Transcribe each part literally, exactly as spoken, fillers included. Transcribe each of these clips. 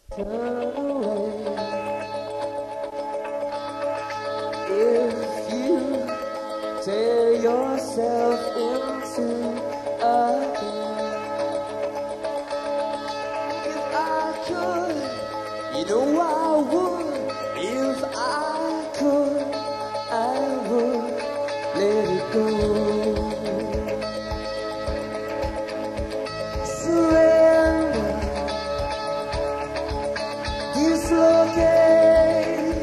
Turn away if you tear yourself into a game. If I could, you know I would. If I could, I would let it go. Surrender, dislocate.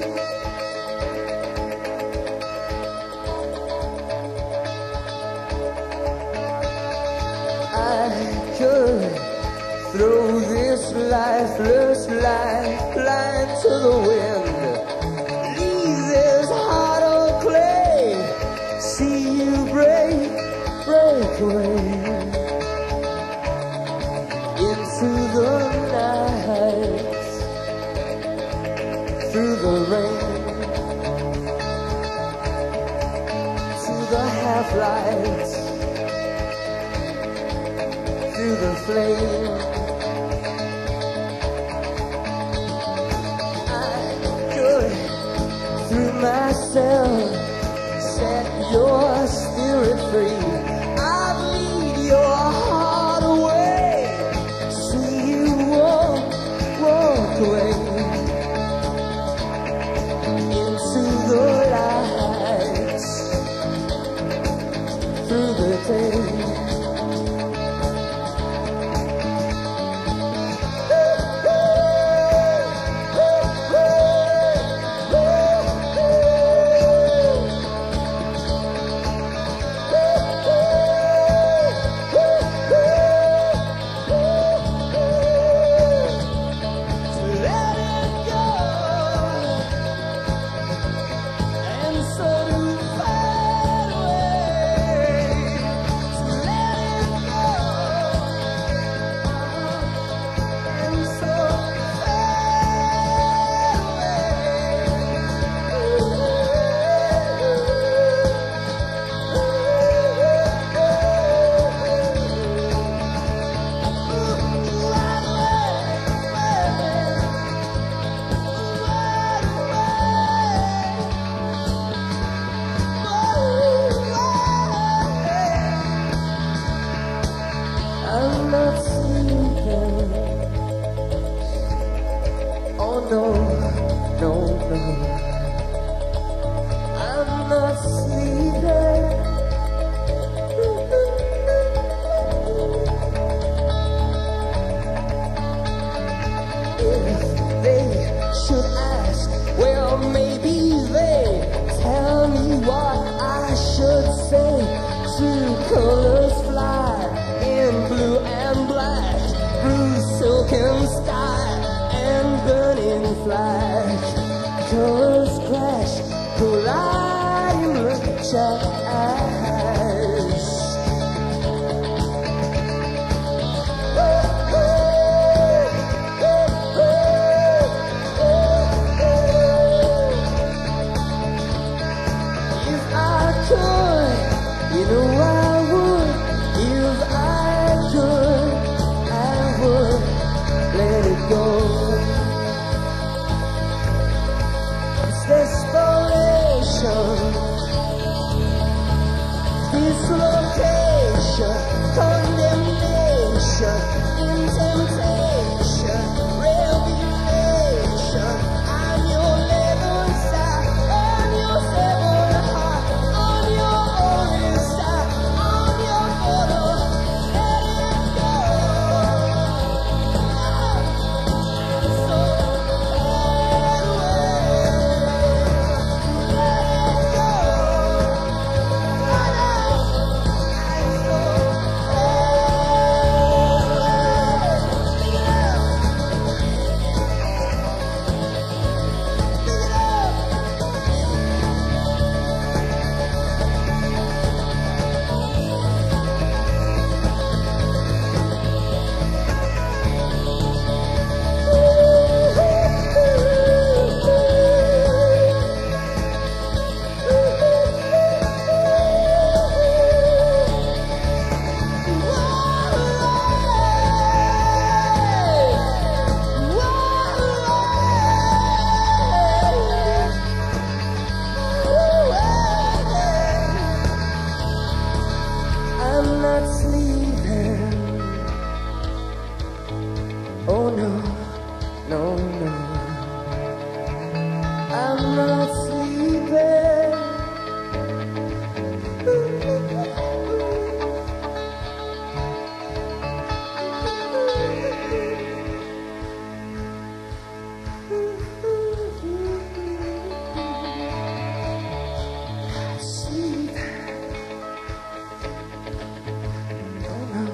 I could throw this lifeless lifeline to the wind, leave this heart of clay, see you break, break away into the night, through the rain, to the half-lights, through the flame. I could, through myself, set your spirit free. I'd lead your heart away, see you walk, walk away into the lights, through the day. I'm not sleeping. Oh no, no, no. I'm not sleeping. If they should ask, well, maybe they tell me what I should say. True colors fly in blue and black, through silken sky and burning flash. Colors crash, collide in bloodshot eyes. If I could, you know I would. If I could, I would let it go. It's desperation Oh no, no, no, I'm not sleeping. Sleep. Oh no.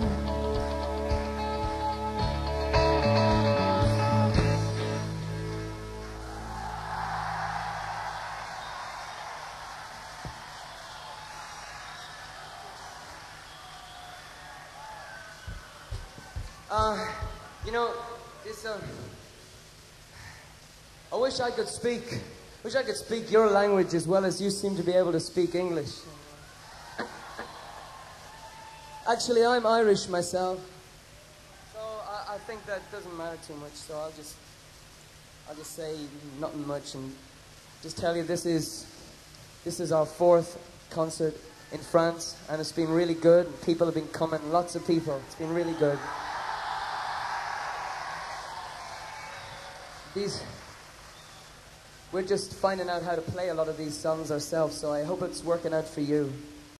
Uh, you know, this, um, I wish I could speak, wish I could speak your language as well as you seem to be able to speak English. Actually, I'm Irish myself, so I, I think that doesn't matter too much, so I'll just, I'll just say nothing much and just tell you this is, this is our fourth concert in France, and it's been really good. People have been coming, lots of people. It's been really good. These, we're just finding out how to play a lot of these songs ourselves, so I hope it's working out for you.